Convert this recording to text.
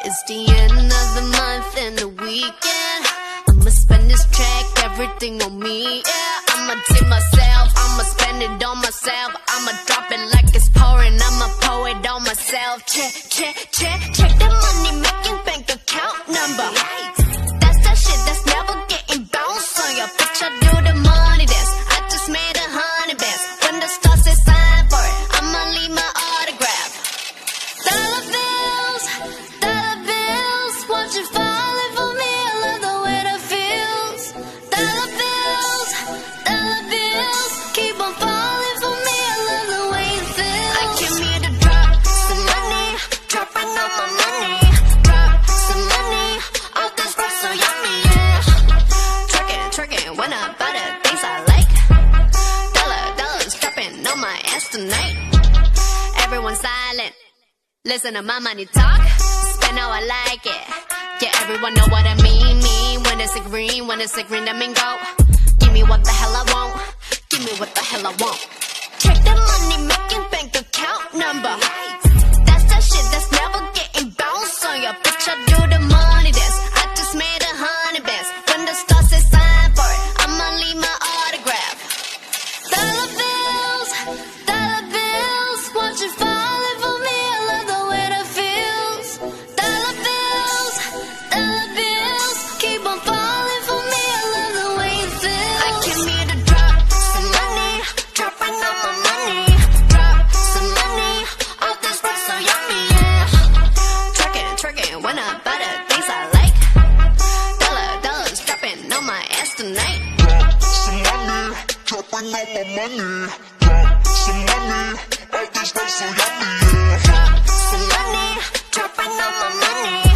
It's the end of the month and the weekend. I'ma spend this check, everything on me, yeah. I'ma tip myself, I'ma spend it on myself. I'ma drop it like it's pouring, I'ma pour it on myself. Check, check, check, check the money making bank account number. That's that shit that's never getting bounced on your picture. Do the money dance, I just made 100 bands. When the stars say sign for it, I'ma leave my autograph. Dollar bills, watch it falling for me. I love the way that feels. Dollar bills, keep on falling for me. I love the way it feels. I came here to drop some money, dropping all my money. Drop some money, all this stuff so yummy, yeah. Twerking, when I buy the things I like. Dollars dropping on my ass tonight. Everyone silent, listen to my money talk. Spend how I like it. Yeah, everyone know what I mean. When it's a green, that mean go. Give me what the hell I want. Give me what the hell I want. Check the money making bank account number. That's that shit that's never getting bounced on your picture. Do the money dance, I just made 100 bands. When the stars say sign for it, I'ma leave my autograph. Dollar bills, watch it falling for me. I love the way that feels. Dollar bills, keep on falling for me. I love the way it feels. I came here to drop some money, dropping all my money. Drop some money, all this stuff so yummy, yeah. Twerking, when I buy the things I like. Dollars dropping on my ass tonight. Drop some money, dropping all my money. Drop some money, all this stuff so yummy, yeah. Drop some money, dropping all my money.